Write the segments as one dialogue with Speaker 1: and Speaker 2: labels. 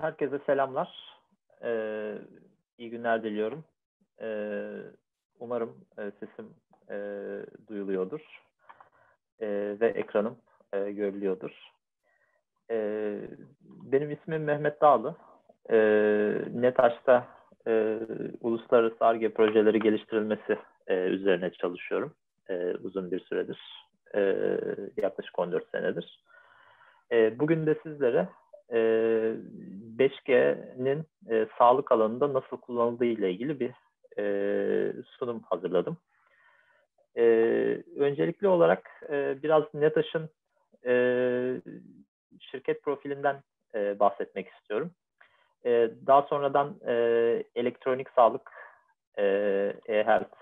Speaker 1: Herkese selamlar. İyi günler diliyorum. Umarım sesim duyuluyordur ve ekranım görülüyordur. Benim ismim Mehmet Dağlı. NETAŞ'ta uluslararası Ar-Ge projeleri geliştirilmesi üzerine çalışıyorum uzun bir süredir. Yaklaşık 14 senedir. Bugün de sizlere 5G'nin sağlık alanında nasıl kullanıldığı ile ilgili bir sunum hazırladım. Öncelikli olarak biraz NETAŞ'ın şirket profilinden bahsetmek istiyorum. Daha sonradan elektronik sağlık, e-health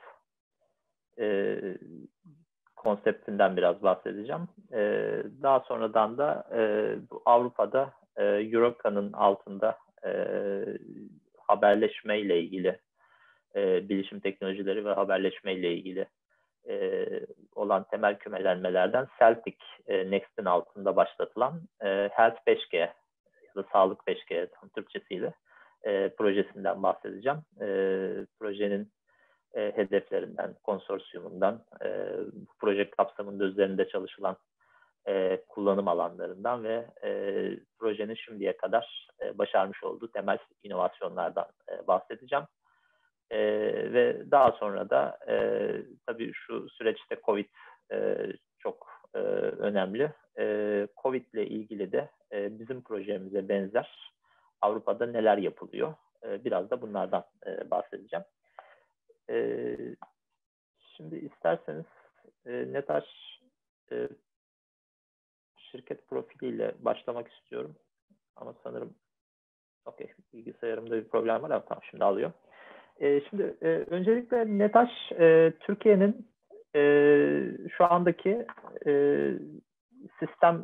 Speaker 1: konseptinden biraz bahsedeceğim. Daha sonradan da Avrupa'da Euroca'nın altında haberleşme ile ilgili, bilişim teknolojileri ve haberleşme ile ilgili olan temel kümelenmelerden Celtic Next'in altında başlatılan Health 5G ya da Sağlık 5G tam Türkçesiyle projesinden bahsedeceğim. Projenin hedeflerinden, konsorsiyumundan, bu proje kapsamında üzerinde çalışılan kullanım alanlarından ve projenin şimdiye kadar başarmış olduğu temel inovasyonlardan bahsedeceğim. Ve daha sonra da tabii şu süreçte COVID çok önemli. COVID ile ilgili de bizim projemize benzer Avrupa'da neler yapılıyor? Biraz da bunlardan bahsedeceğim. Şimdi isterseniz NETAŞ şirket profiliyle başlamak istiyorum. Ama sanırım bilgisayarımda bir problem var ama tamam şimdi alıyor. Şimdi öncelikle NETAŞ Türkiye'nin şu andaki sistem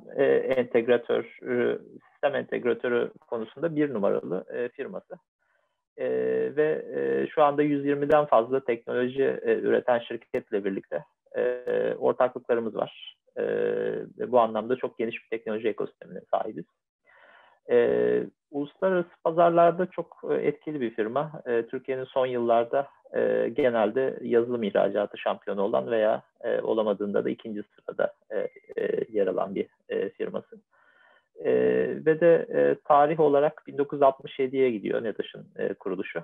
Speaker 1: entegratörü konusunda bir numaralı firması. Ve şu anda 120'den fazla teknoloji üreten şirketle birlikte ortaklıklarımız var. Ve bu anlamda çok geniş bir teknoloji ekosistemine sahibiz. Uluslararası pazarlarda çok etkili bir firma. Türkiye'nin son yıllarda genelde yazılım ihracatı şampiyonu olan veya olamadığında da ikinci sırada yer alan bir firması. Ve de tarih olarak 1967'ye gidiyor NETAŞ'ın kuruluşu.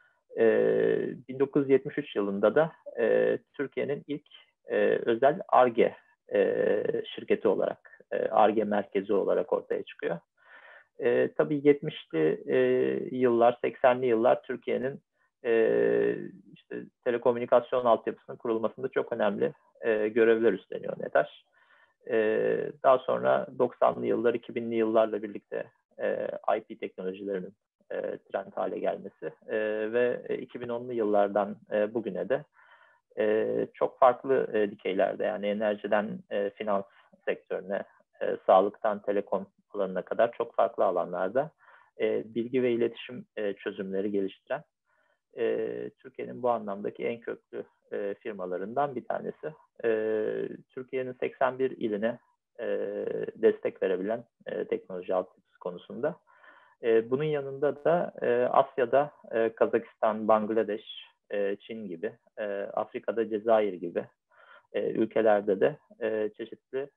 Speaker 1: 1973 yılında da Türkiye'nin ilk özel Ar-Ge şirketi olarak, Ar-Ge merkezi olarak ortaya çıkıyor. Tabii 70'li yıllar, 80'li yıllar Türkiye'nin işte telekomünikasyon altyapısının kurulmasında çok önemli görevler üstleniyor NETAŞ. Daha sonra 90'lı yıllar, 2000'li yıllarla birlikte IP teknolojilerinin trend hale gelmesi ve 2010'lu yıllardan bugüne de çok farklı dikeylerde yani enerjiden finans sektörüne, sağlıktan telekom alanına kadar çok farklı alanlarda bilgi ve iletişim çözümleri geliştiren Türkiye'nin bu anlamdaki en köklü firmalarından bir tanesi. Türkiye'nin 81 iline destek verebilen teknoloji altyapısı konusunda. Bunun yanında da Asya'da Kazakistan, Bangladeş, Çin gibi, Afrika'da Cezayir gibi ülkelerde de çeşitli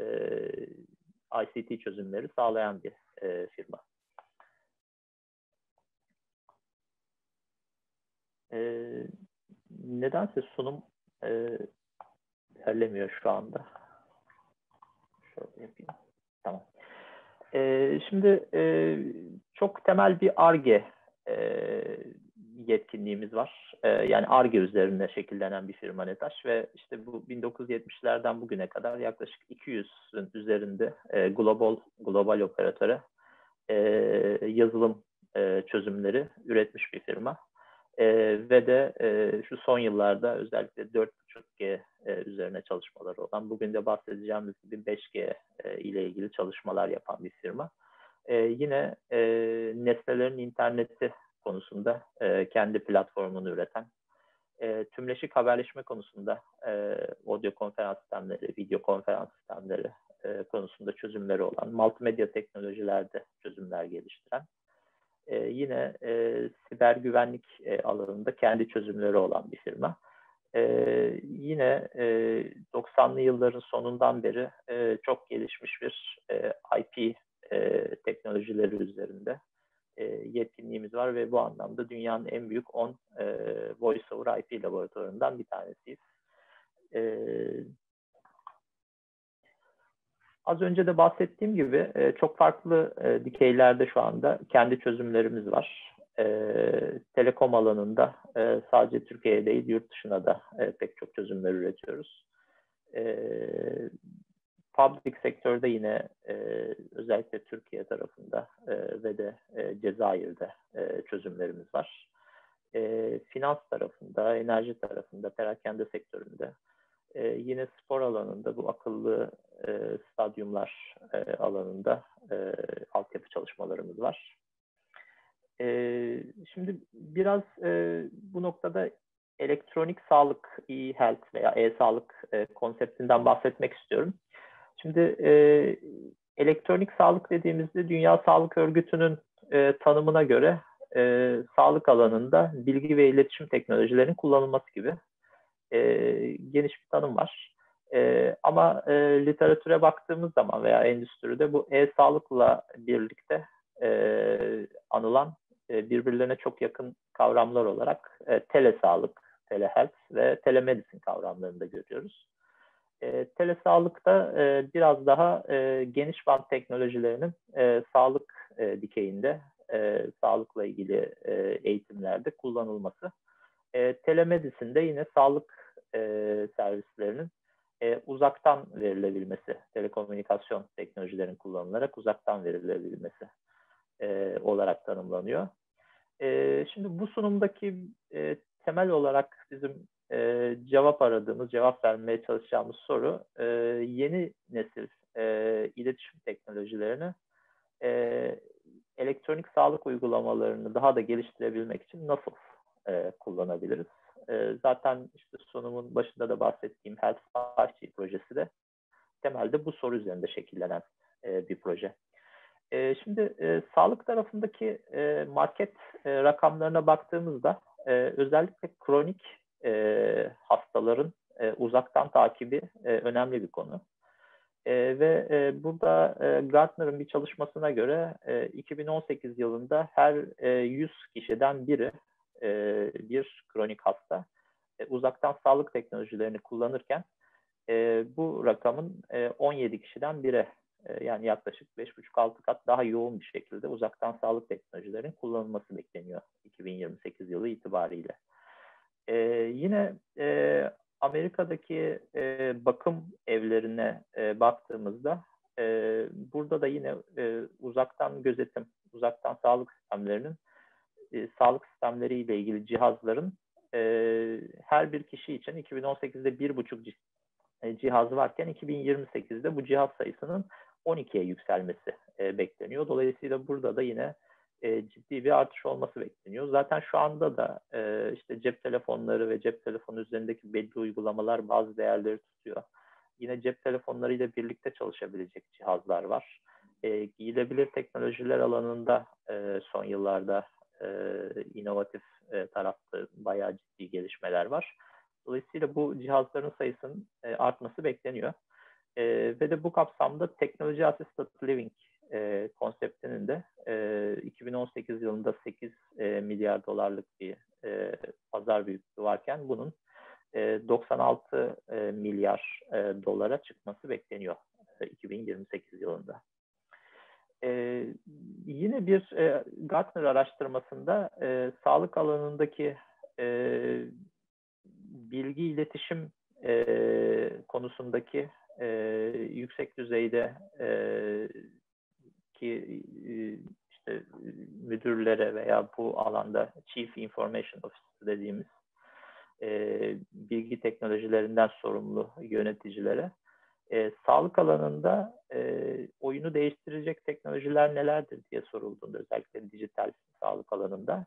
Speaker 1: ICT çözümleri sağlayan bir firma. Nedense sunum ilerlemiyor şu anda. Şöyle yapayım. Tamam. Şimdi çok temel bir Ar-Ge yetkinliğimiz var. Yani Ar-Ge üzerine şekillenen bir firma NETAŞ ve işte bu 1970'lerden bugüne kadar yaklaşık 200'ün üzerinde global operatöre yazılım çözümleri üretmiş bir firma. Ve de şu son yıllarda özellikle 4.5G üzerine çalışmaları olan, bugün de bahsedeceğimiz gibi 5G ile ilgili çalışmalar yapan bir firma. Yine nesnelerin interneti konusunda kendi platformunu üreten, tümleşik haberleşme konusunda audio konferans sistemleri, video konferans sistemleri konusunda çözümleri olan, multimedya teknolojilerde çözümler geliştiren Yine siber güvenlik alanında kendi çözümleri olan bir firma. Yine 90'lı yılların sonundan beri çok gelişmiş bir IP teknolojileri üzerinde yetkinliğimiz var ve bu anlamda dünyanın en büyük 10 Voice over IP laboratuvarından bir tanesiyiz. Az önce de bahsettiğim gibi çok farklı dikeylerde şu anda kendi çözümlerimiz var. Telekom alanında sadece Türkiye'ye değil yurt dışına da pek çok çözümler üretiyoruz. Public sektörde yine özellikle Türkiye tarafında ve de Cezayir'de çözümlerimiz var. Finans tarafında, enerji tarafında, perakende sektöründe, yine spor alanında bu akıllı stadyumlar alanında altyapı çalışmalarımız var. Şimdi biraz bu noktada elektronik sağlık, e-health veya e-sağlık konseptinden bahsetmek istiyorum. Şimdi elektronik sağlık dediğimizde Dünya Sağlık Örgütü'nün tanımına göre sağlık alanında bilgi ve iletişim teknolojilerinin kullanılması gibi geniş bir tanım var. Ama literatüre baktığımız zaman veya endüstride bu e-sağlıkla birlikte anılan birbirlerine çok yakın kavramlar olarak telesağlık, telehealth ve telemedicine kavramlarını da görüyoruz. Telesağlıkta biraz daha geniş bant teknolojilerinin sağlık dikeyinde, sağlıkla ilgili eğitimlerde kullanılması. Telemedicine'de yine sağlık servislerinin uzaktan verilebilmesi, telekomünikasyon teknolojilerinin kullanılarak uzaktan verilebilmesi olarak tanımlanıyor. Şimdi bu sunumdaki temel olarak bizim cevap aradığımız, cevap vermeye çalışacağımız soru yeni nesil iletişim teknolojilerini elektronik sağlık uygulamalarını daha da geliştirebilmek için nasıl kullanabiliriz? Zaten işte sunumun başında da bahsettiğim Health 5G projesi de temelde bu soru üzerinde şekillenen bir proje. Şimdi sağlık tarafındaki market rakamlarına baktığımızda özellikle kronik hastaların uzaktan takibi önemli bir konu. Ve burada Gartner'ın bir çalışmasına göre 2018 yılında her 100 kişiden biri bir kronik hasta uzaktan sağlık teknolojilerini kullanırken bu rakamın 17 kişiden biri yani yaklaşık 5,5-6 kat daha yoğun bir şekilde uzaktan sağlık teknolojilerinin kullanılması bekleniyor 2028 yılı itibariyle. Yine Amerika'daki bakım evlerine baktığımızda burada da yine uzaktan gözetim, uzaktan sağlık sistemlerinin sağlık sistemleriyle ilgili cihazların her bir kişi için 2018'de 1,5 cihaz varken 2028'de bu cihaz sayısının 12'ye yükselmesi bekleniyor. Dolayısıyla burada da yine ciddi bir artış olması bekleniyor. Zaten şu anda da işte cep telefonları ve cep telefonu üzerindeki belli uygulamalar bazı değerleri tutuyor. Yine cep telefonlarıyla birlikte çalışabilecek cihazlar var. Giyilebilir teknolojiler alanında son yıllarda inovatif tarafta bayağı ciddi gelişmeler var. Dolayısıyla bu cihazların sayısının artması bekleniyor. Ve de bu kapsamda Technology Assisted Living konseptinin de 2018 yılında 8 milyar dolarlık bir pazar büyüklüğü varken bunun 96 milyar dolara çıkması bekleniyor 2028 yılında. Yine bir Gartner araştırmasında sağlık alanındaki bilgi iletişim konusundaki yüksek düzeyde ki işte müdürlere veya bu alanda Chief Information Officer dediğimiz bilgi teknolojilerinden sorumlu yöneticilere sağlık alanında oyunu değiştirecek teknolojiler nelerdir diye sorulduğunda özellikle dijital sağlık alanında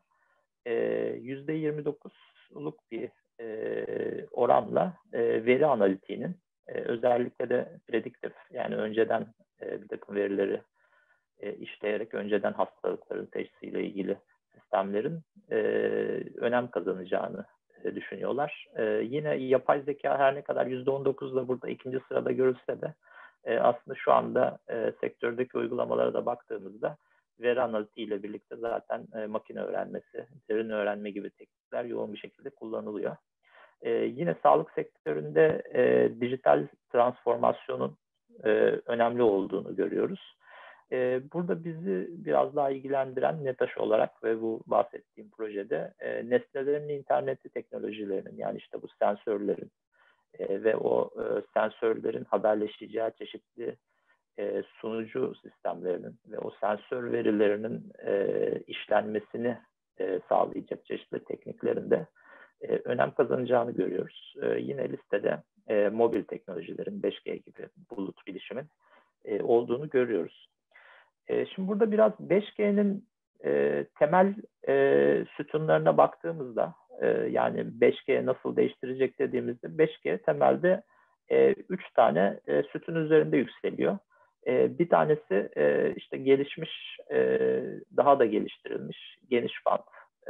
Speaker 1: %29'luk bir oranla veri analitiğinin özellikle de prediktif yani önceden bir takım verileri işleyerek önceden hastalıkların teşhisiyle ilgili sistemlerin önem kazanacağını düşünüyorlar. Yine yapay zeka her ne kadar %19'la burada ikinci sırada görülse de aslında şu anda sektördeki uygulamalara da baktığımızda veri analitiği ile birlikte zaten makine öğrenmesi, derin öğrenme gibi teknikler yoğun bir şekilde kullanılıyor. Yine sağlık sektöründe dijital transformasyonun önemli olduğunu görüyoruz. Burada bizi biraz daha ilgilendiren NETAŞ olarak ve bu bahsettiğim projede nesnelerin interneti teknolojilerinin, yani işte bu sensörlerin ve o sensörlerin haberleşeceği çeşitli sunucu sistemlerinin ve o sensör verilerinin işlenmesini sağlayacak çeşitli tekniklerin de önem kazanacağını görüyoruz. Yine listede mobil teknolojilerin, 5G gibi bulut bilişimin olduğunu görüyoruz. Şimdi burada biraz 5G'nin temel sütunlarına baktığımızda, yani 5G nasıl değiştirecek dediğimizde 5G temelde 3 tane sütun üzerinde yükseliyor. Bir tanesi işte gelişmiş, daha da geliştirilmiş geniş bant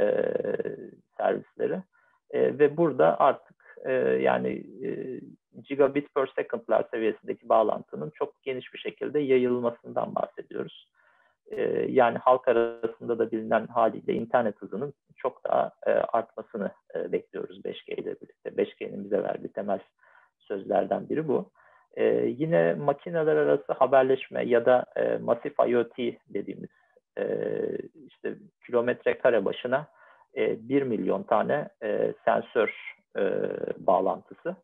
Speaker 1: servisleri ve burada artık yani gigabit per second'lar seviyesindeki bağlantının çok geniş bir şekilde yayılmasından bahsediyoruz. Yani halk arasında da bilinen haliyle internet hızının çok daha artmasını bekliyoruz 5G ile birlikte. 5G'nin bize verdiği temel sözlerden biri bu. Yine makineler arası haberleşme ya da masif IoT dediğimiz işte kilometre kare başına 1 milyon tane sensör bağlantısı.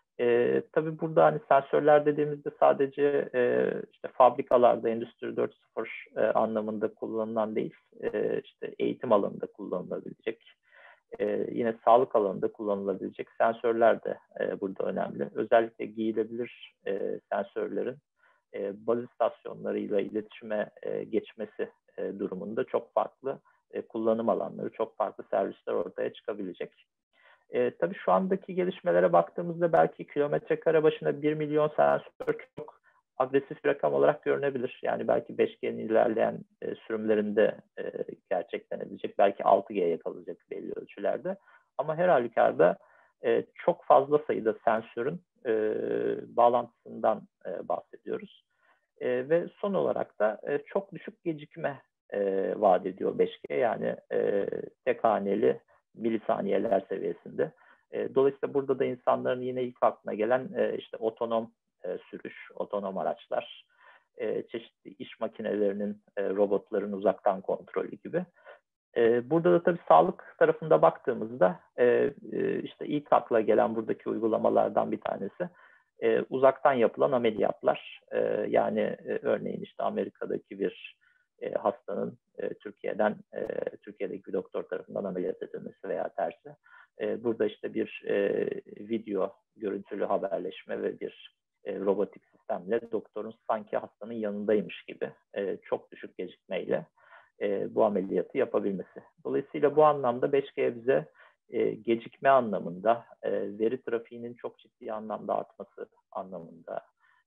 Speaker 1: Tabii burada hani sensörler dediğimizde sadece işte fabrikalarda Endüstri 4.0 anlamında kullanılan değil, işte eğitim alanında kullanılabilecek, yine sağlık alanında kullanılabilecek sensörler de burada önemli. Özellikle giyilebilir sensörlerin baz istasyonlarıyla iletişime geçmesi durumunda çok farklı kullanım alanları, çok farklı servisler ortaya çıkabilecek. Tabii şu andaki gelişmelere baktığımızda belki kilometre kare başına 1 milyon sensör çok agresif bir rakam olarak görünebilir. Yani belki 5G'nin ilerleyen sürümlerinde gerçeklenebilecek, belki 6G'ye kalacak belli ölçülerde. Ama her halükarda çok fazla sayıda sensörün bağlantısından bahsediyoruz. Ve son olarak da çok düşük gecikme vaat ediyor 5G. Yani tek haneli milisaniyeler seviyesinde. Dolayısıyla burada da insanların yine ilk aklına gelen işte otonom sürüş, otonom araçlar, çeşitli iş makinelerinin, robotların uzaktan kontrolü gibi. Burada da tabii sağlık tarafında baktığımızda işte ilk akla gelen buradaki uygulamalardan bir tanesi uzaktan yapılan ameliyatlar. Yani örneğin işte Amerika'daki bir hastanın Türkiye'deki bir doktor tarafından ameliyat edilmesi veya tersi. Burada işte bir video görüntülü haberleşme ve bir robotik sistemle doktorun sanki hastanın yanındaymış gibi çok düşük gecikmeyle bu ameliyatı yapabilmesi. Dolayısıyla bu anlamda 5G bize gecikme anlamında, veri trafiğinin çok ciddi anlamda artması anlamında,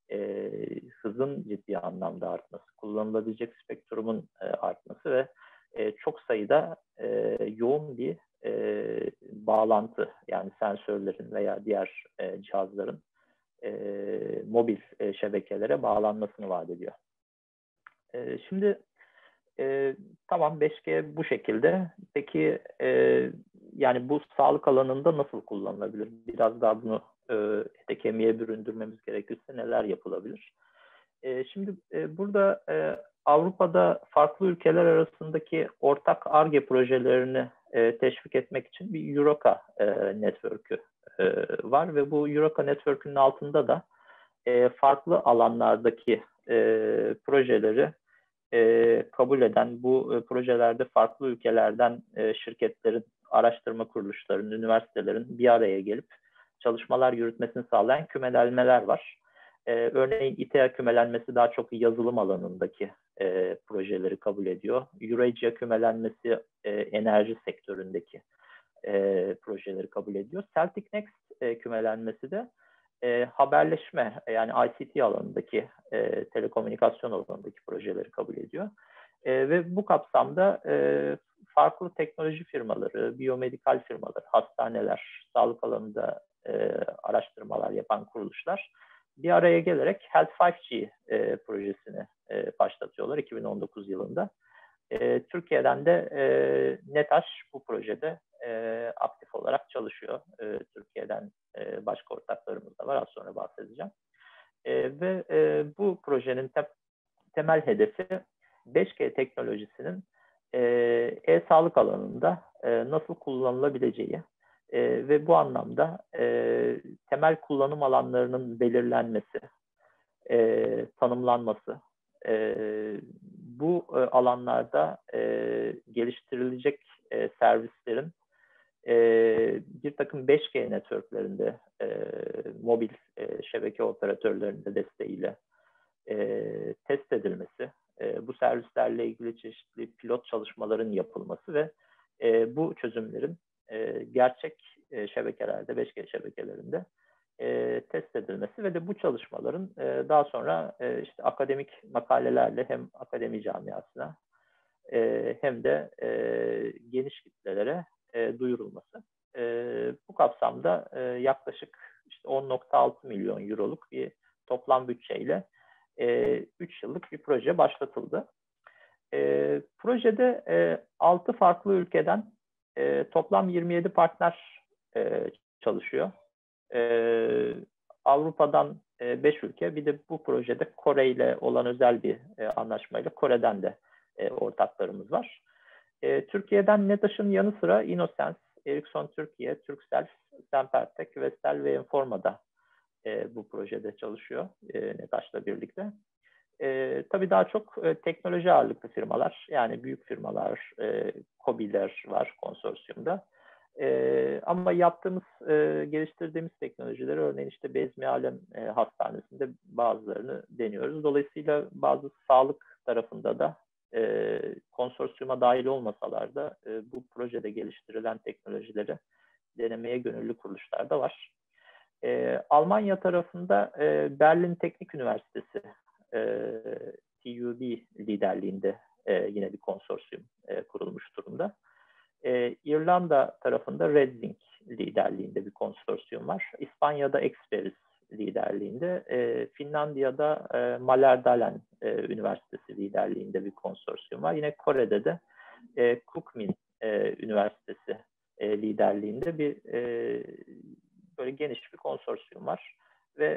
Speaker 1: hızın ciddi anlamda artması, kullanılabilecek spektrumun artması ve çok sayıda yoğun bir bağlantı, yani sensörlerin veya diğer cihazların mobil şebekelere bağlanmasını vaat ediyor. Şimdi tamam, 5G bu şekilde. Peki yani bu sağlık alanında nasıl kullanılabilir? Biraz daha bunu ete kemiğe büründürmemiz gerekirse neler yapılabilir? Şimdi burada Avrupa'da farklı ülkeler arasındaki ortak Ar-Ge projelerini teşvik etmek için bir Euroca network'ü var ve bu Euroca network'ünün altında da farklı alanlardaki projeleri kabul eden, bu projelerde farklı ülkelerden şirketlerin, araştırma kuruluşlarının, üniversitelerin bir araya gelip çalışmalar yürütmesini sağlayan kümelenmeler var. Örneğin İTEA kümelenmesi daha çok yazılım alanındaki projeleri kabul ediyor. Eurasia kümelenmesi enerji sektöründeki projeleri kabul ediyor. Celtic Next kümelenmesi de haberleşme yani ICT alanındaki, telekomünikasyon alanındaki projeleri kabul ediyor. Ve bu kapsamda farklı teknoloji firmaları, biyomedikal firmaları, hastaneler, sağlık alanında araştırmalar yapan kuruluşlar bir araya gelerek Health 5G projesini başlatıyorlar 2019 yılında. Türkiye'den de NETAŞ bu projede aktif olarak çalışıyor. Türkiye'den başka ortaklarımız da var, az sonra bahsedeceğim. Ve bu projenin temel hedefi 5G teknolojisinin e-sağlık alanında nasıl kullanılabileceği ve bu anlamda temel kullanım alanlarının belirlenmesi, tanımlanması, bu alanlarda geliştirilecek servislerin bir takım 5G networklerinde, mobil şebeke operatörlerinde desteğiyle test edilmesi, bu servislerle ilgili çeşitli pilot çalışmaların yapılması ve bu çözümlerin gerçek şebekelerde, 5G şebekelerinde test edilmesi ve de bu çalışmaların daha sonra işte akademik makalelerle hem akademi camiasına hem de geniş kitlelere duyurulması. Bu kapsamda yaklaşık işte 10,6 milyon euroluk bir toplam bütçeyle 3 yıllık bir proje başlatıldı. Projede 6 farklı ülkeden toplam 27 partner çalışıyor. Avrupa'dan 5 ülke, bir de bu projede Kore ile olan özel bir anlaşmayla Kore'den de ortaklarımız var. Türkiye'den NETAŞ'ın yanı sıra Innosense, Ericsson Türkiye, Turkcell, Sempertek, Vestel ve Informa bu projede çalışıyor NETAŞ'la birlikte. Tabii daha çok teknoloji ağırlıklı firmalar, yani büyük firmalar, KOBİ'ler var konsorsiyumda. Ama yaptığımız, geliştirdiğimiz teknolojileri, örneğin işte Bezmi Alem Hastanesi'nde bazılarını deniyoruz. Dolayısıyla bazı sağlık tarafında da konsorsiyuma dahil olmasalar da bu projede geliştirilen teknolojileri denemeye gönüllü kuruluşlar da var. Almanya tarafında Berlin Teknik Üniversitesi TÜB liderliğinde yine bir konsorsiyum kurulmuş durumda. İrlanda tarafında Redzing liderliğinde bir konsorsiyum var. İspanya'da Experis liderliğinde, Finlandiya'da Malerdalen Üniversitesi liderliğinde bir konsorsiyum var. Yine Kore'de de Kukmin Üniversitesi liderliğinde bir böyle geniş bir konsorsiyum var. Ve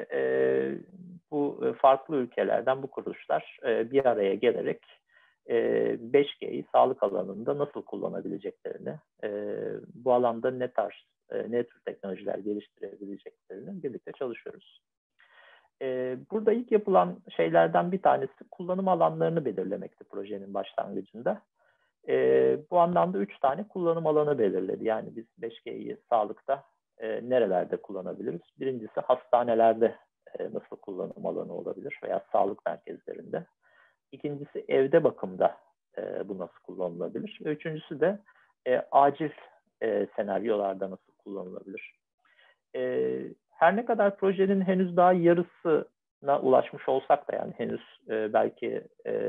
Speaker 1: bu farklı ülkelerden bu kuruluşlar bir araya gelerek 5G'yi sağlık alanında nasıl kullanabileceklerini, bu alanda ne tür teknolojiler geliştirebileceklerini birlikte çalışıyoruz. Burada ilk yapılan şeylerden bir tanesi kullanım alanlarını belirlemekti projenin başlangıcında. Bu anlamda 3 tane kullanım alanı belirledi. Yani biz 5G'yi sağlıkta nerelerde kullanabiliriz? Birincisi hastanelerde nasıl kullanım alanı olabilir veya sağlık merkezlerinde. İkincisi evde bakımda bu nasıl kullanılabilir? Ve üçüncüsü de acil senaryolarda nasıl kullanılabilir? Her ne kadar projenin henüz daha yarısına ulaşmış olsak da, yani henüz belki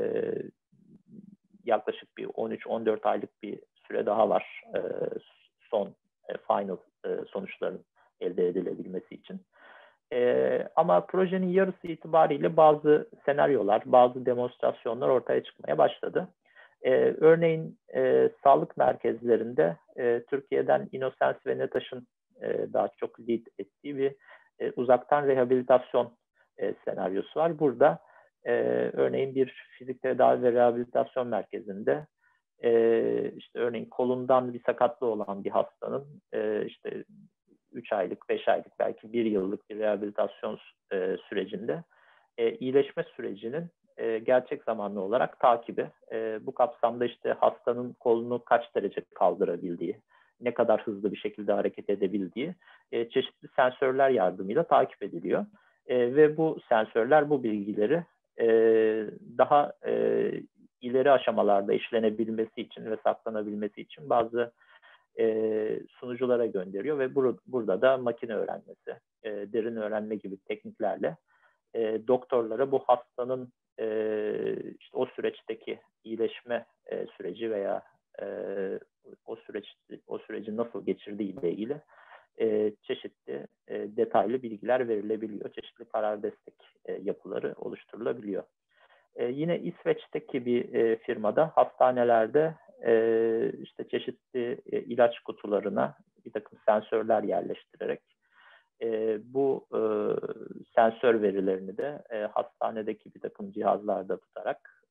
Speaker 1: yaklaşık bir 13-14 aylık bir süre daha var son final sonuçların elde edilebilmesi için. Ama projenin yarısı itibariyle bazı senaryolar, bazı demonstrasyonlar ortaya çıkmaya başladı. Örneğin sağlık merkezlerinde Türkiye'den Innosense ve NETAŞ'ın daha çok lead ettiği bir uzaktan rehabilitasyon senaryosu var. Burada örneğin bir fizik tedavi ve rehabilitasyon merkezinde işte örneğin kolundan bir sakatlığı olan bir hastanın işte 3 aylık, 5 aylık, belki 1 yıllık bir rehabilitasyon sürecinde iyileşme sürecinin gerçek zamanlı olarak takibi, bu kapsamda işte hastanın kolunu kaç derece kaldırabildiği, ne kadar hızlı bir şekilde hareket edebildiği çeşitli sensörler yardımıyla takip ediliyor. Ve bu sensörler bu bilgileri daha ileri aşamalarda işlenebilmesi için ve saklanabilmesi için bazı sunuculara gönderiyor ve burada da makine öğrenmesi, derin öğrenme gibi tekniklerle doktorlara bu hastanın işte o süreçteki iyileşme süreci veya o sürecin nasıl geçirdiği ile ilgili çeşitli detaylı bilgiler verilebiliyor. Çeşitli karar destek yapıları oluşturulabiliyor. Yine İsveç'teki bir firmada hastanelerde işte çeşitli ilaç kutularına bir takım sensörler yerleştirerek bu sensör verilerini de hastanedeki bir takım cihazlarda tutarak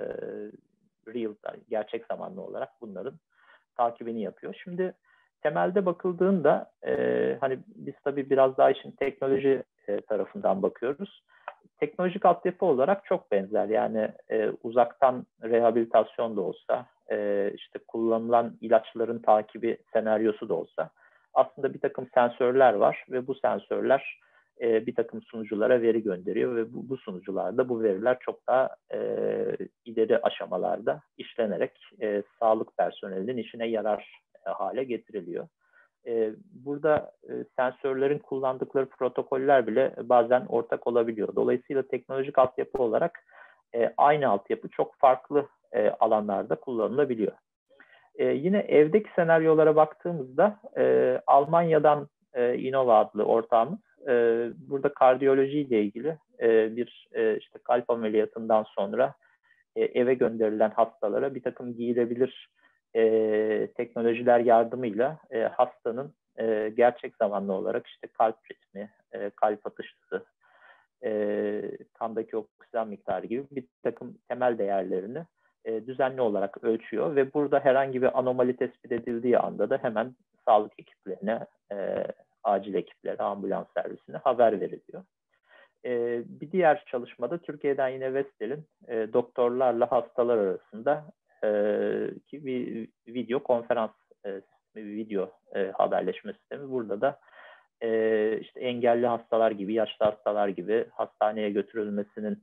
Speaker 1: gerçek zamanlı olarak bunların takibini yapıyor. Şimdi temelde bakıldığında hani biz tabii biraz daha işin teknoloji tarafından bakıyoruz. Teknolojik altyapı olarak çok benzer. Yani uzaktan rehabilitasyon da olsa, işte kullanılan ilaçların takibi senaryosu da olsa aslında bir takım sensörler var ve bu sensörler bir takım sunuculara veri gönderiyor ve bu sunucularda bu veriler çok daha ileri aşamalarda işlenerek sağlık personelinin işine yarar hale getiriliyor. Burada sensörlerin kullandıkları protokoller bile bazen ortak olabiliyor. Dolayısıyla teknolojik altyapı olarak aynı altyapı çok farklı alanlarda kullanılabiliyor. Yine evdeki senaryolara baktığımızda Almanya'dan Innova adlı ortağımız burada kardiyoloji ile ilgili bir işte kalp ameliyatından sonra eve gönderilen hastalara bir takım giyilebilir teknolojiler yardımıyla hastanın gerçek zamanlı olarak işte kalp ritmi, kalp atışı, kandaki oksijen miktarı gibi bir takım temel değerlerini düzenli olarak ölçüyor ve burada herhangi bir anomali tespit edildiği anda da hemen sağlık ekiplerine, acil ekiplere, ambulans servisine haber veriliyor. Bir diğer çalışmada Türkiye'den yine Vestel'in doktorlarla hastalar arasında ki bir video konferans video haberleşme sistemi. Burada da işte engelli hastalar gibi, yaşlı hastalar gibi hastaneye götürülmesinin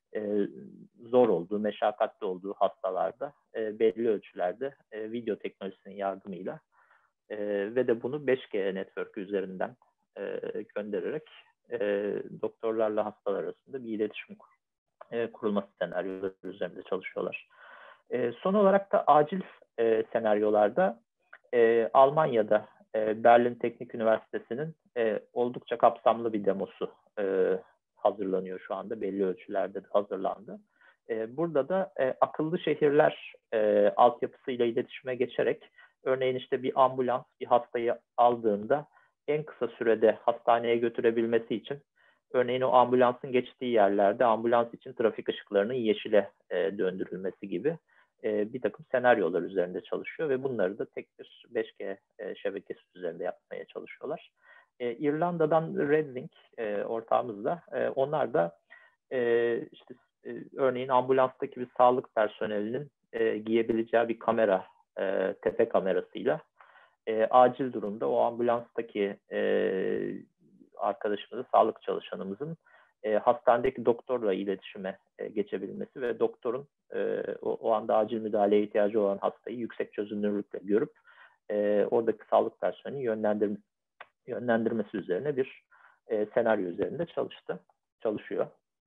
Speaker 1: zor olduğu, meşakkatli olduğu hastalarda belli ölçülerde video teknolojisinin yardımıyla ve de bunu 5G network üzerinden göndererek doktorlarla hastalar arasında bir iletişim kurulması senaryoları üzerinde çalışıyorlar. Son olarak da acil senaryolarda Almanya'da Berlin Teknik Üniversitesi'nin oldukça kapsamlı bir demosu hazırlanıyor şu anda. Belli ölçülerde de hazırlandı. Burada da akıllı şehirler altyapısıyla iletişime geçerek örneğin işte bir ambulans bir hastayı aldığında en kısa sürede hastaneye götürebilmesi için örneğin o ambulansın geçtiği yerlerde ambulans için trafik ışıklarının yeşile döndürülmesi gibi bir takım senaryolar üzerinde çalışıyor ve bunları da tek bir 5G şebekesi üzerinde yapmaya çalışıyorlar. İrlanda'dan Redlink ortağımız da onlar da işte örneğin ambulanstaki bir sağlık personelinin giyebileceği bir kamera, tepe kamerasıyla acil durumda o ambulanstaki arkadaşımızın, sağlık çalışanımızın hastanedeki doktorla iletişime geçebilmesi ve doktorun o anda acil müdahaleye ihtiyacı olan hastayı yüksek çözünürlükle görüp oradaki sağlık personelinin yönlendirmesi üzerine bir senaryo üzerinde çalışıyor.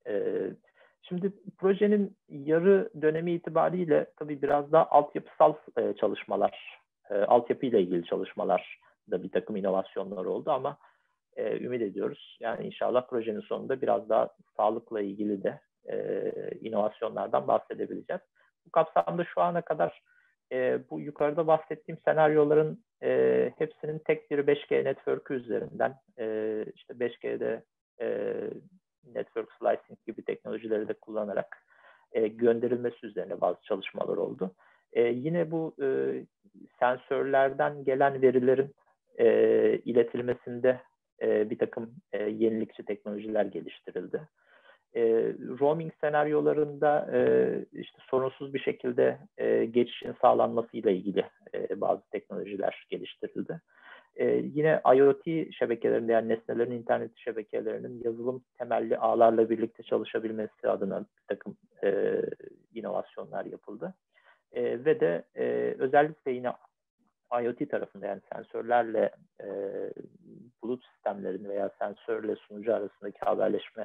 Speaker 1: Şimdi projenin yarı dönemi itibariyle tabii biraz daha altyapısal çalışmalar, altyapıyla ilgili çalışmalar da bir takım inovasyonlar oldu ama ümit ediyoruz. Yani inşallah projenin sonunda biraz daha sağlıkla ilgili de inovasyonlardan bahsedebileceğiz. Bu kapsamda şu ana kadar bu yukarıda bahsettiğim senaryoların hepsinin tek bir 5G network'ü üzerinden işte 5G'de network slicing gibi teknolojileri de kullanarak gönderilmesi üzerine bazı çalışmalar oldu. Yine bu sensörlerden gelen verilerin iletilmesinde bir takım yenilikçi teknolojiler geliştirildi. Roaming senaryolarında işte sorunsuz bir şekilde geçişin sağlanmasıyla ilgili bazı teknolojiler geliştirildi. Yine IoT şebekelerinde yani nesnelerin internet şebekelerinin yazılım temelli ağlarla birlikte çalışabilmesi adına bir takım inovasyonlar yapıldı. Ve de özellikle yine IoT tarafında, yani sensörlerle bulut sistemlerini veya sensörle sunucu arasındaki haberleşme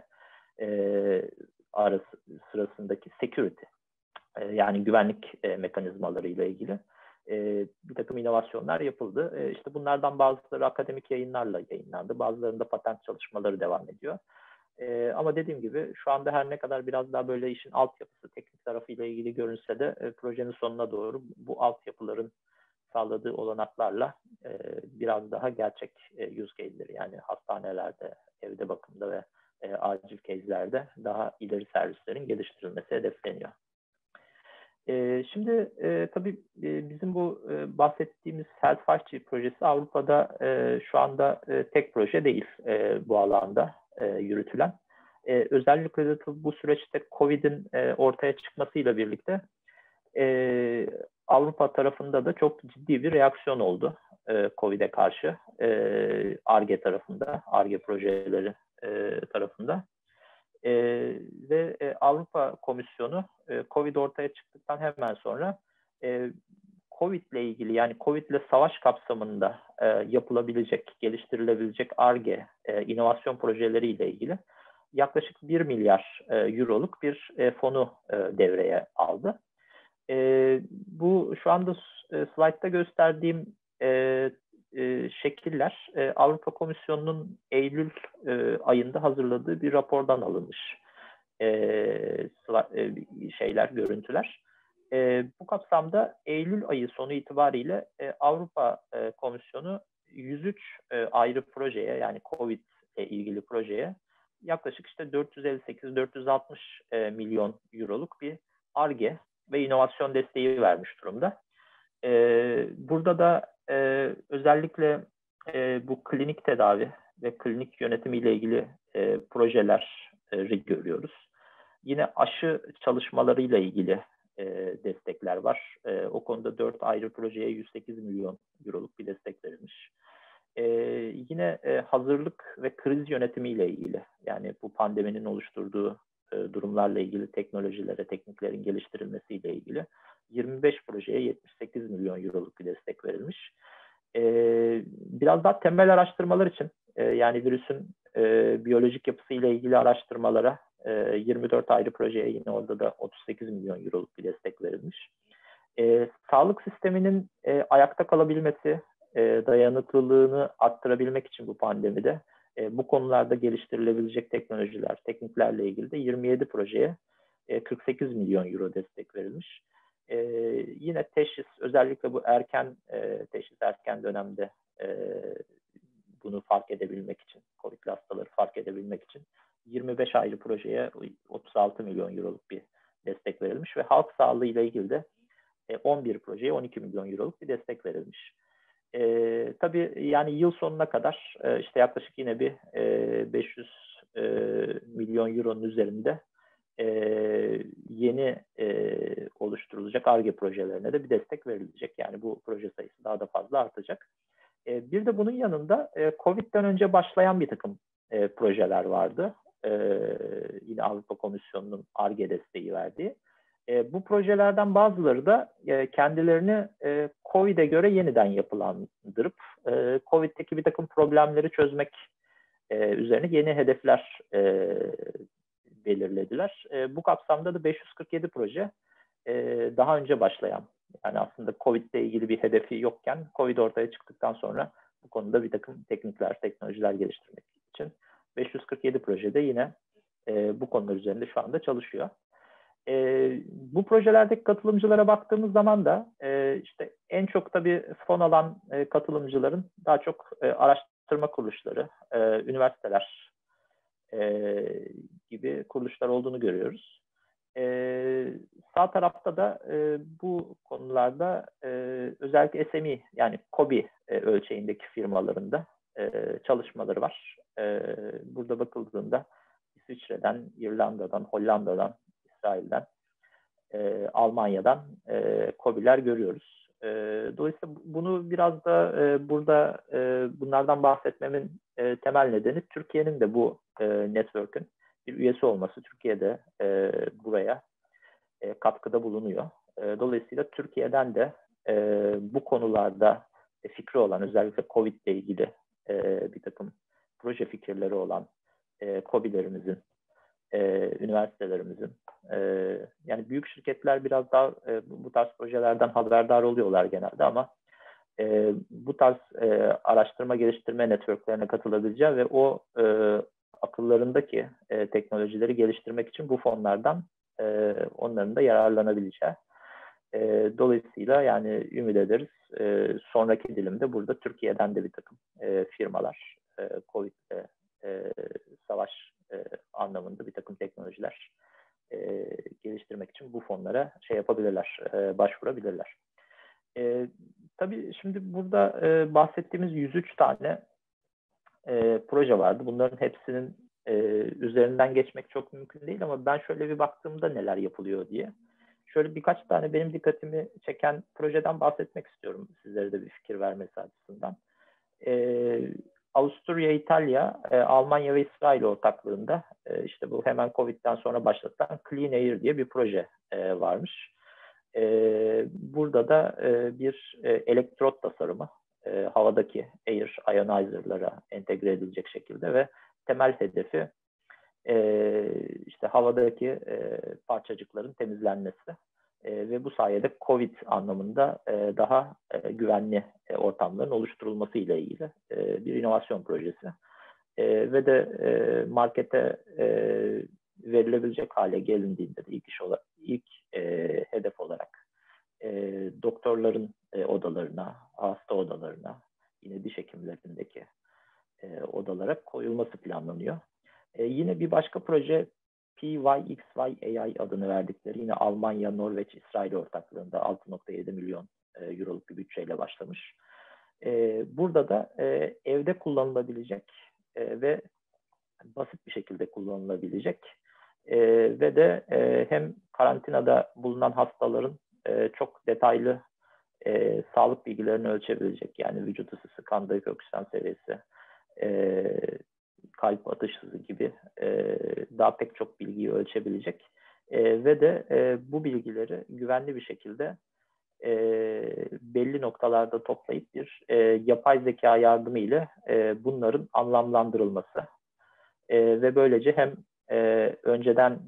Speaker 1: sırasındaki security, yani güvenlik mekanizmaları ile ilgili bir takım inovasyonlar yapıldı. İşte bunlardan bazıları akademik yayınlarla yayınlandı. Bazılarında patent çalışmaları devam ediyor. Ama dediğim gibi şu anda her ne kadar biraz daha böyle işin altyapısı, teknik tarafıyla ilgili görünse de projenin sonuna doğru bu altyapıların sağladığı olanaklarla biraz daha gerçek use case'leri, yani hastanelerde, evde bakımda ve acil case'lerde daha ileri servislerin geliştirilmesi hedefleniyor. Şimdi tabii bizim bu bahsettiğimiz Health 5G projesi Avrupa'da şu anda tek proje değil bu alanda yürütülen. Özellikle de bu süreçte COVID'in ortaya çıkmasıyla birlikte Avrupa tarafında da çok ciddi bir reaksiyon oldu COVID'e karşı. Ar-Ge tarafında, Ar-Ge projeleri tarafında. Ve Avrupa Komisyonu COVID ortaya çıktıktan hemen sonra COVID ile ilgili, yani COVID ile savaş kapsamında yapılabilecek, geliştirilebilecek Ar-Ge inovasyon projeleriyle ilgili yaklaşık 1 milyar euroluk bir fonu devreye aldı. Bu şu anda slaytta gösterdiğim şekiller Avrupa Komisyonu'nun Eylül ayında hazırladığı bir rapordan alınmış görüntüler. Bu kapsamda Eylül ayı sonu itibariyle Avrupa Komisyonu 103 ayrı projeye, yani COVID ile ilgili projeye yaklaşık işte 458-460 milyon euroluk bir Ar-Ge ve inovasyon desteği vermiş durumda. Burada da özellikle bu klinik tedavi ve klinik yönetimiyle ilgili projeleri görüyoruz. Yine aşı çalışmalarıyla ilgili destekler var. O konuda 4 ayrı projeye 108 milyon euroluk bir destek verilmiş. Yine hazırlık ve kriz yönetimiyle ilgili, yani bu pandeminin oluşturduğu durumlarla ilgili teknolojilere, tekniklerin geliştirilmesiyle ilgili 25 projeye 78 milyon euroluk bir destek verilmiş. Biraz daha temel araştırmalar için, yani virüsün biyolojik yapısıyla ilgili araştırmalara 24 ayrı projeye yine orada da 38 milyon euroluk bir destek verilmiş. Sağlık sisteminin ayakta kalabilmesi, dayanıklılığını arttırabilmek için bu pandemide bu konularda geliştirilebilecek teknolojiler, tekniklerle ilgili de 27 projeye 48 milyon euro destek verilmiş. Yine teşhis, özellikle bu erken teşhis, erken dönemde bunu fark edebilmek için, COVID hastaları fark edebilmek için 25 ayrı projeye 36 milyon euroluk bir destek verilmiş ve halk sağlığı ile ilgili de 11 projeye 12 milyon euroluk bir destek verilmiş. Tabii yani yıl sonuna kadar işte yaklaşık yine bir 500 milyon euronun üzerinde yeni oluşturulacak Ar-Ge projelerine de bir destek verilecek. Yani bu proje sayısı daha da fazla artacak. Bir de bunun yanında COVID'den önce başlayan bir takım projeler vardı. Yine Avrupa Komisyonu'nun Ar-Ge desteği verdiği. Bu projelerden bazıları da kendilerini COVID'e göre yeniden yapılandırıp COVID'deki bir takım problemleri çözmek üzerine yeni hedefler belirlediler. Bu kapsamda da 547 proje daha önce başlayan, yani aslında COVID ile ilgili bir hedefi yokken COVID ortaya çıktıktan sonra bu konuda bir takım teknikler, teknolojiler geliştirmek için 547 projede yine bu konular üzerinde şu anda çalışıyor. Bu projelerdeki katılımcılara baktığımız zaman da işte en çok tabii fon alan katılımcıların daha çok araştırma kuruluşları, üniversiteler gibi kuruluşlar olduğunu görüyoruz. Sağ tarafta da bu konularda özellikle SME, yani KOBİ ölçeğindeki firmalarında çalışmaları var. Burada bakıldığında İsviçre'den, İrlanda'dan, Hollanda'dan, İsrail'den, Almanya'dan KOBİ'ler görüyoruz. Dolayısıyla bunu biraz da burada bunlardan bahsetmemin temel nedeni Türkiye'nin de bu network'ün bir üyesi olması. Türkiye'de buraya katkıda bulunuyor. Dolayısıyla Türkiye'den de bu konularda fikri olan, özellikle COVID ile ilgili bir takım proje fikirleri olan KOBİ'lerimizin, üniversitelerimizin, yani büyük şirketler biraz daha bu tarz projelerden haberdar oluyorlar genelde ama bu tarz araştırma geliştirme networklerine katılabileceği ve o akıllarındaki teknolojileri geliştirmek için bu fonlardan onların da yararlanabileceği. Dolayısıyla yani ümit ederiz sonraki dilimde burada Türkiye'den de bir takım firmalar COVID'le savaş anlamında bir takım teknolojiler geliştirmek için bu fonlara yapabilirler, başvurabilirler. Tabii şimdi burada bahsettiğimiz 103 tane proje vardı. Bunların hepsinin üzerinden geçmek çok mümkün değil ama ben şöyle bir baktığımda neler yapılıyor diye. Şöyle birkaç tane benim dikkatimi çeken projeden bahsetmek istiyorum sizlere de bir fikir vermesi açısından. Avusturya, İtalya, Almanya ve İsrail ortaklığında işte bu hemen Covid'den sonra başlatılan Clean Air diye bir proje varmış. Burada da bir elektrot tasarımı havadaki air ionizer'lara entegre edilecek şekilde ve temel hedefi işte havadaki parçacıkların temizlenmesi ve bu sayede COVID anlamında daha güvenli ortamların oluşturulması ile ilgili bir inovasyon projesi. Ve de markete verilebilecek hale gelindiğinde de ilk hedef olarak doktorların odalarına, hasta odalarına, yine diş hekimlerindeki odalara koyulması planlanıyor. Yine bir başka proje PYXY AI adını verdikleri yine Almanya, Norveç, İsrail ortaklığında 6,7 milyon euroluk bir bütçeyle başlamış. Burada da evde kullanılabilecek ve basit bir şekilde kullanılabilecek ve de hem karantinada bulunan hastaların çok detaylı sağlık bilgilerini ölçebilecek, yani vücut ısısı, kandaki oksijen seviyesi, kalp atış hızı gibi daha pek çok bilgiyi ölçebilecek ve de bu bilgileri güvenli bir şekilde belli noktalarda toplayıp bir yapay zeka yardımı ile bunların anlamlandırılması ve böylece hem önceden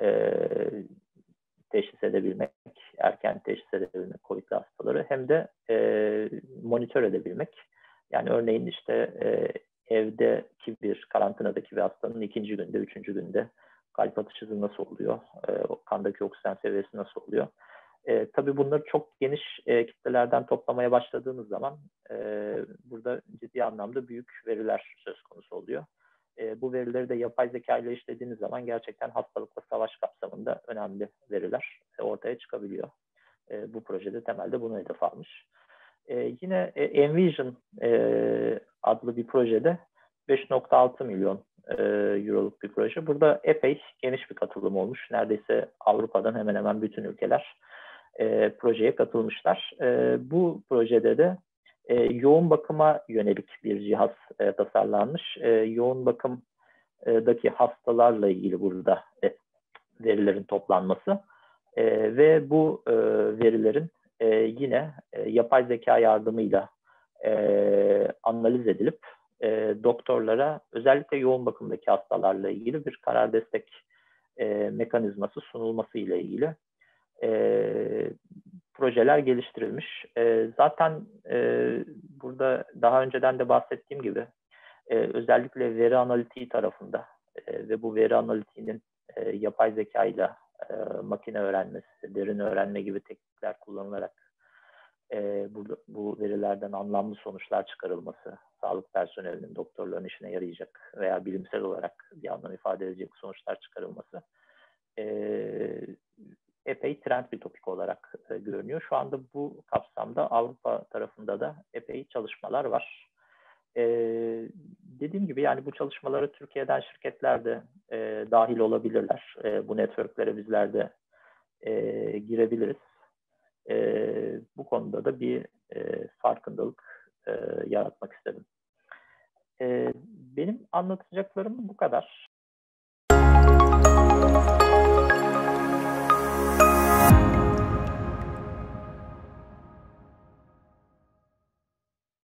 Speaker 1: teşhis edebilmek, erken teşhis edebilmek COVID'li hastaları hem de monitör edebilmek. Yani örneğin işte evdeki bir karantinadaki bir hastanın 2. günde, 3. günde kalp atış hızı nasıl oluyor, kandaki oksijen seviyesi nasıl oluyor. Tabii bunları çok geniş kitlelerden toplamaya başladığınız zaman burada ciddi anlamda büyük veriler söz konusu oluyor. Bu verileri de yapay zeka ile işlediğiniz zaman gerçekten hastalıkla savaş kapsamında önemli veriler ortaya çıkabiliyor. Bu projede temelde bunu hedef almış. Yine Envision adlı bir projede 5,6 milyon euroluk bir proje. Burada epey geniş bir katılım olmuş. Neredeyse Avrupa'dan hemen hemen bütün ülkeler projeye katılmışlar. Bu projede de yoğun bakıma yönelik bir cihaz tasarlanmış. Yoğun bakımdaki hastalarla ilgili burada verilerin toplanması ve bu verilerin yine yapay zeka yardımıyla analiz edilip doktorlara özellikle yoğun bakımdaki hastalarla ilgili bir karar destek mekanizması sunulması ile ilgili projeler geliştirilmiş. Zaten burada daha önceden de bahsettiğim gibi özellikle veri analitiği tarafında ve bu veri analitiğinin yapay zeka ile makine öğrenmesi, derin öğrenme gibi teknikler kullanılarak bu verilerden anlamlı sonuçlar çıkarılması, sağlık personelinin, doktorların işine yarayacak veya bilimsel olarak bir anlam ifade edecek sonuçlar çıkarılması epey trend bir topik olarak görünüyor. Şu anda bu kapsamda Avrupa tarafında da epey çalışmalar var. Dediğim gibi yani bu çalışmalara Türkiye'den şirketler de dahil olabilirler. Bu networklere bizler de girebiliriz. Bu konuda da bir farkındalık yaratmak istedim. Benim anlatacaklarım bu kadar.